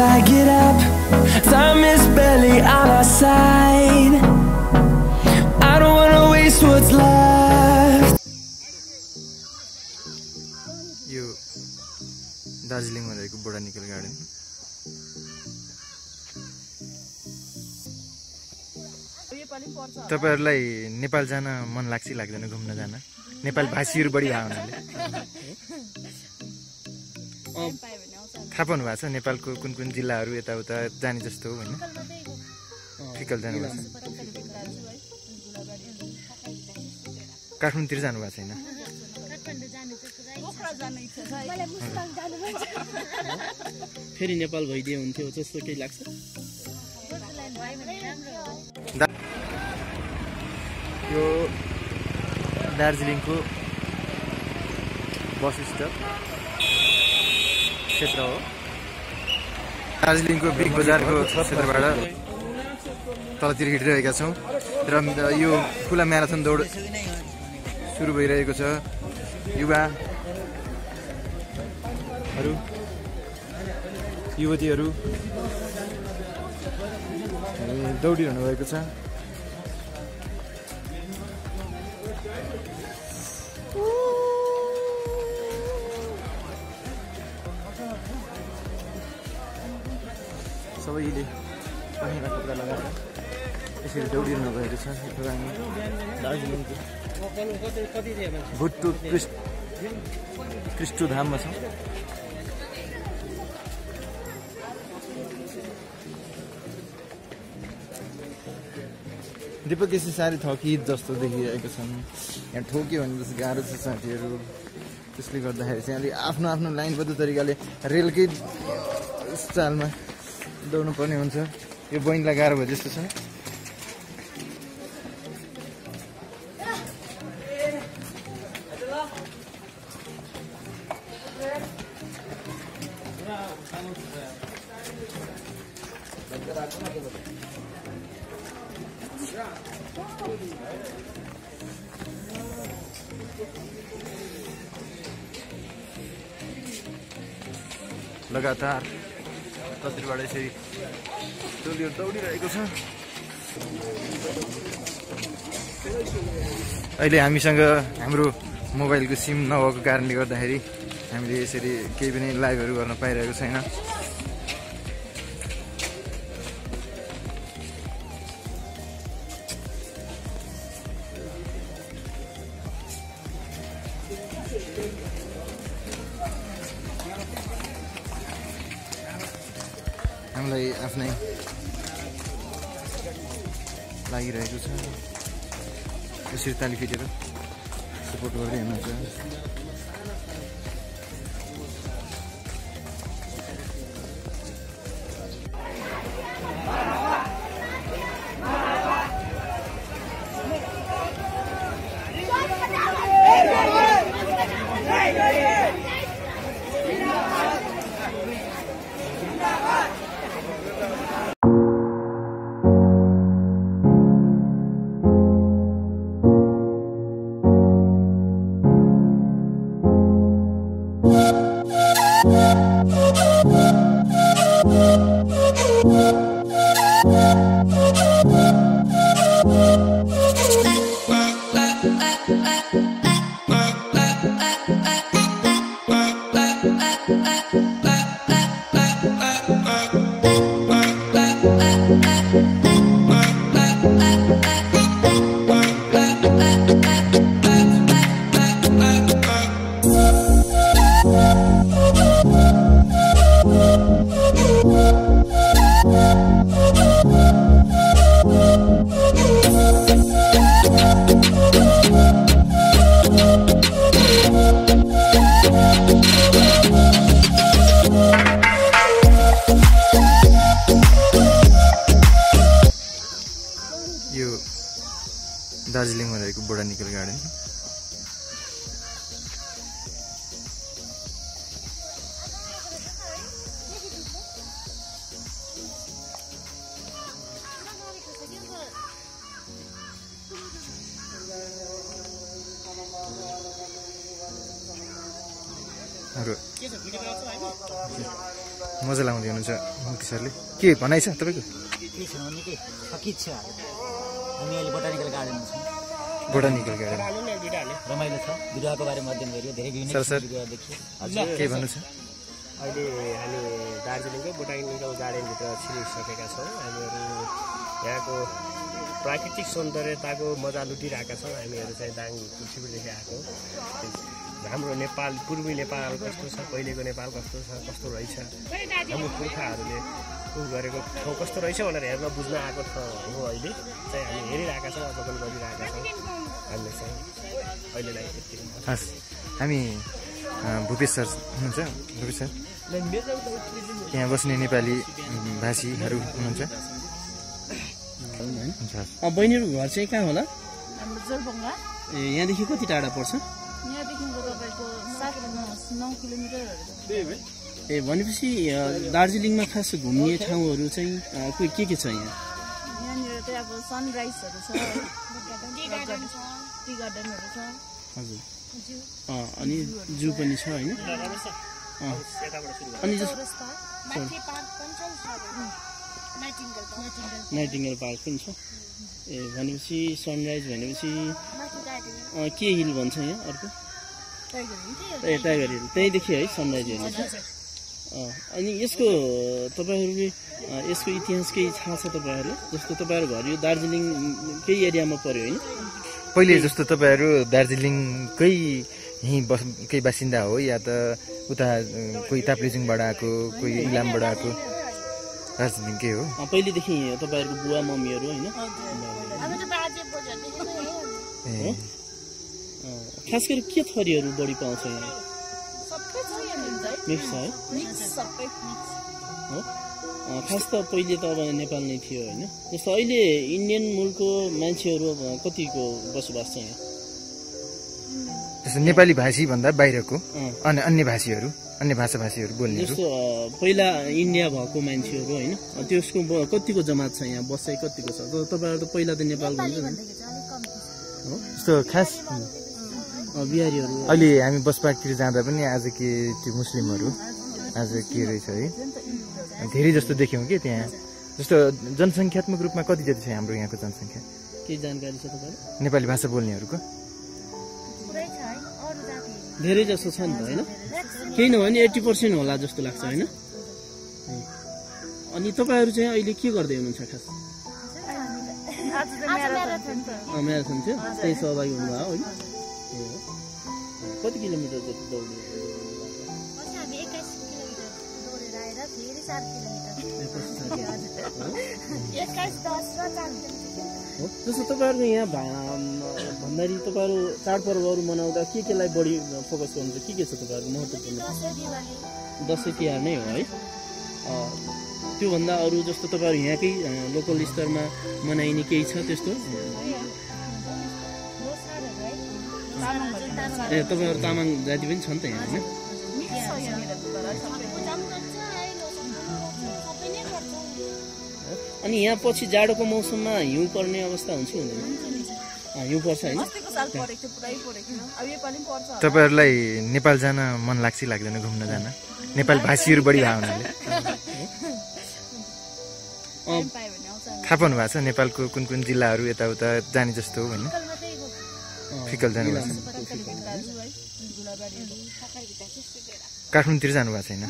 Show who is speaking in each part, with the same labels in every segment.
Speaker 1: I get up, time is barely on our side. I don't wanna waste what's left.
Speaker 2: यो दार्जिलिङमा रहेको botanical garden तपाईहरुलाई नेपाल जान मन लाग्छ लाग्दैन घुम्न जान नेपाल भाषीहरु बढी भए हुनाले थाहा पाउनु भएको छ नेपालको कुन कुन जिल्लाहरु यताउता जाने जस्तो हो हैन फिकल जानु भएको छ काठमाडौँतिर जानु भएको छैन
Speaker 3: फेरि नेपाल भइदिए हुन्थ्यो जस्तो केही लाग्छ
Speaker 2: यो दार्जिलिङको बस स्टप क्षेत्र हो दार्जिलिङको बिग बजारको क्षेत्रबाट तलतिर हिँडिरहेका छौँ र यो खुला म्याराथन दौड सुरु भइरहेको छ युवतीहरू दौडिरहनु भएको छ सबैले पहेँला कपडा लगाएर यसरी दौडिरहनु भएको छ दार्जिलिङको भुटु कृष्णधाममा छ दीपक यसै साह्रै थकित जस्तो देखिरहेको छन् यहाँ ठोक्यो भने जस्तो गाह्रो छ साथीहरू त्यसले गर्दाखेरि चाहिँ अलि आफ्नो आफ्नो लाइनबद्ध तरिकाले रेलकै स्टाइलमा दौड्नु पर्ने हुन्छ यो बहिनीलाई गाह्रो भयो जस्तो छ लगातार तलतिरबाट यसरी टोलीहरू दौडिरहेको छ अहिले हामीसँग हाम्रो मोबाइलको सिम नभएको कारणले गर्दाखेरि हामीले यसरी केही पनि लाइभहरू गर्न पाइरहेको छैन हामीलाई आफ्नै लागिरहेको छ यसरी ताली फिटेर सपोर्ट गर्दै हुनुहुन्छ दार्जिलिङमा रहेको बोटानिकल गार्डन मजा लाउँदै हुनुहुन्छ मुक्ति सरले। के भनाइ छ तपाईँको?
Speaker 4: के छ निकै थकित छ। हामी अहिले बोटानिकल गार्डनमा छौँ।
Speaker 2: बोटानिकल गार्डन
Speaker 4: रमाइलो छ। बिरुवाको बारेमा अध्ययन गरियो, धेरै विभिन्न बिरुवा देखियो।
Speaker 2: हजुर के भन्नु छ?
Speaker 5: अहिले हामी दार्जिलिङको बोटानिकल गार्डनभित्र छिरिसकेका छौँ। हामीहरू यहाँको प्राकृतिक सौन्दर्यताको मजा लुटिरहेका छौँ। हामीहरू चाहिँ दाङ पृथ्वीदेखि आएको। हाम्रो नेपाल, पूर्वी नेपाल कस्तो छ, पहिलेको नेपाल कस्तो छ, कस्तो रहेछ, हाम्रो पुर्खाहरूले गरेको ठाउँ कस्तो रहेछ भनेर हेर्न बुझ्न आएको ठाउँ हो। अहिले चाहिँ हामी हेरिरहेका छौँ, अवलोकन गरिरहेका छौँ। हामीले चाहिँ अहिलेलाई यति।
Speaker 2: हस्, हामी भूपेश सर हुनुहुन्छ। भूपेश सर, यहाँ बस्ने नेपाली भाषीहरू हुनुहुन्छ।
Speaker 3: बहिनीहरू घर चाहिँ कहाँ होला?
Speaker 6: हाम्रो जोरबङ्गा।
Speaker 3: ए यहाँदेखि कति टाढा पर्छ?
Speaker 6: यहाँदेखिको तपाईँको 7-9 किलोमिटरहरू।
Speaker 3: ए भनेपछि दार्जिलिङमा खास घुम्ने ठाउँहरू चाहिँ के छ यहाँ?
Speaker 6: यहाँनिर चाहिँ अब सनराइजहरू छ, टी गार्डनहरू छ।
Speaker 3: हजुर। अनि जू पनि छ होइन? अनि नाइटिङ्गेल पार्क पनि छ। ए भनेपछि सनराइज भनेपछि के हिल भन्छ यहाँ अर्को? ए टाइगर हिल। त्यहीँदेखि है सनराइज हेर्नु? अनि यसको तपाईँहरूले यसको इतिहास केही थाहा छ तपाईँहरूले? जस्तो तपाईँहरू घर यो दार्जिलिङकै एरियामा पर्यो होइन?
Speaker 2: पहिले जस्तो तपाईँहरू दार्जिलिङकै यहीँ बासिन्दा हो या त उता कोही ताप्लेजुङबाट आएको, कोही इलामबाट आएको? दार्जिलिङकै हो
Speaker 3: पहिलेदेखि तपाईँहरूको बुवा मम्मीहरू होइन? खास गरी के थरीहरू बढी पाउँछ यहाँ? मिक्स है? खास त पहिले त अब नेपाल नै थियो होइन? जस्तो अहिले इन्डियन मुलको मान्छेहरू कतिको बसोबास छ यहाँ?
Speaker 2: जस्तो नेपाली भाषी भन्दा बाहिरको अनि अन्य भाषीहरू, अन्य भाषाभाषीहरू बोल्ने?
Speaker 3: जस्तो पहिला इन्डिया भएको मान्छेहरू होइन, त्यसको कतिको जमात छ यहाँ? बसाइ कतिको छ? तपाईँहरू त पहिला त नेपाल भन्नु
Speaker 2: जस्तो खास
Speaker 3: बिहारीहरू।
Speaker 2: अहिले हामी बसपातिर जाँदा पनि आज के त्यो मुस्लिमहरू आज के रहेछ है, धेरै जस्तो देख्यौँ कि त्यहाँ। जस्तो जनसङ्ख्यात्मक रूपमा कति जति छ हाम्रो यहाँको जनसङ्ख्या?
Speaker 3: केही जानकारी छ तपाईँलाई?
Speaker 2: नेपाली भाषा बोल्नेहरूको
Speaker 3: धेरै जस्तो छ नि त होइन? केही नभने 80% होला जस्तो लाग्छ होइन? अनि तपाईँहरू चाहिँ अहिले के गर्दै हुनुहुन्छ खास? म्याराथन थियो, त्यही सहभागी हुनुभयो होइन? कति किलोमिटर जति दौड्नु? जस्तो तपाईँहरूको यहाँ भन्दाखेरि तपाईँहरू चाडपर्वहरू मनाउँदा केलाई बढी फोकस गर्नुहुन्छ? के छ तपाईँहरूको महत्त्वपूर्ण? दसैँ तिहार नै हो है? त्योभन्दा अरू जस्तो तपाईँहरू यहाँकै लोकल स्तरमा मनाइने केही छ त्यस्तो? ए तपाईँहरू तामाङ जाति पनि छ नि त यहाँ होइन? अनि यहाँ पछि जाडोको मौसममा हिउँ पर्ने अवस्था हुन्छ हुँदैन? हिउँ पर्छ होइन?
Speaker 2: तपाईँहरूलाई नेपाल जान मन लाग्छ लाग्दैन? घुम्न जान नेपाल भाषीहरू बढी भए हुनाले थाहा पाउनु भएको छ नेपालको कुन कुन जिल्लाहरू यताउता जाने जस्तो हो होइन? फिकल जानुभएको छ? काठमाडौँतिर जानुभएको छैन?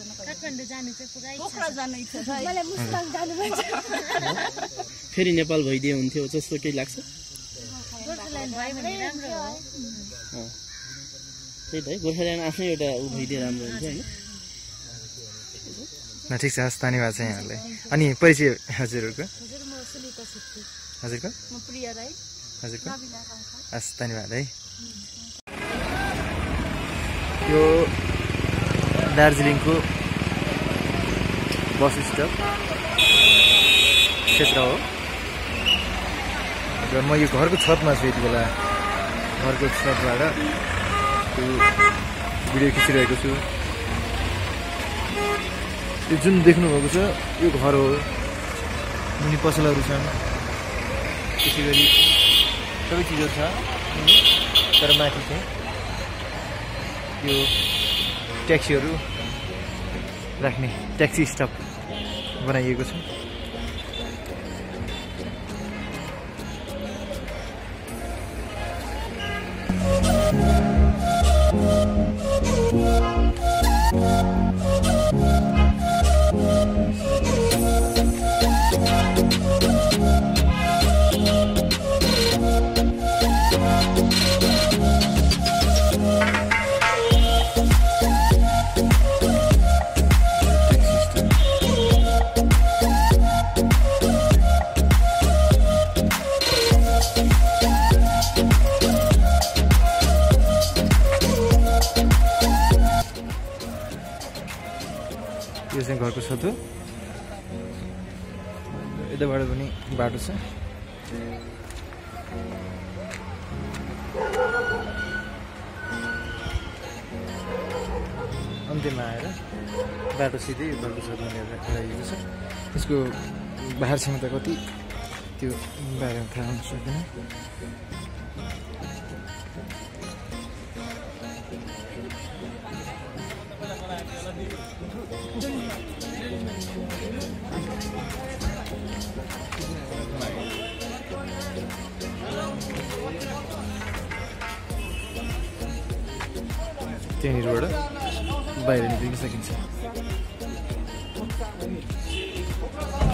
Speaker 3: फेरि नेपाल भइदिए हुन्थ्यो जस्तो केही लाग्छ? त्यही त है, गोर्खाल्यान्ड आफ्नै एउटा ऊ भइदिए राम्रो हुन्थ्यो होइन?
Speaker 2: न ठिक छ, हस् धन्यवाद छ यहाँहरूलाई। अनि परिचय हजुरहरूको? हजुरको? हजुरको? हस् धन्यवाद है। यो दार्जिलिङको बस स्टप क्षेत्र हो र म यो घरको छतमा छु। यति बेला घरको छतबाट भिडियो खिचिरहेको छु। यो जुन देख्नुभएको छ यो घर हो, मुनि पसलहरू छन्, त्यसै गरी सबै चिजहरू छ। तर माथि चाहिँ यो ट्याक्सीहरू राख्ने ट्याक्सी स्टप बनाइएको छ। यो चाहिँ घरको छतो, यताबाट पनि बाटो छ। अन्त्यमा आएर बाटो सिधै घरको छतमा ल्याइएको छ। त्यसको भार क्षमता कति त्यो बारेमा थाहा हुन सक्दैन। त्यहाँनिरबाट बाहिर निक्लिन सकिन्छ।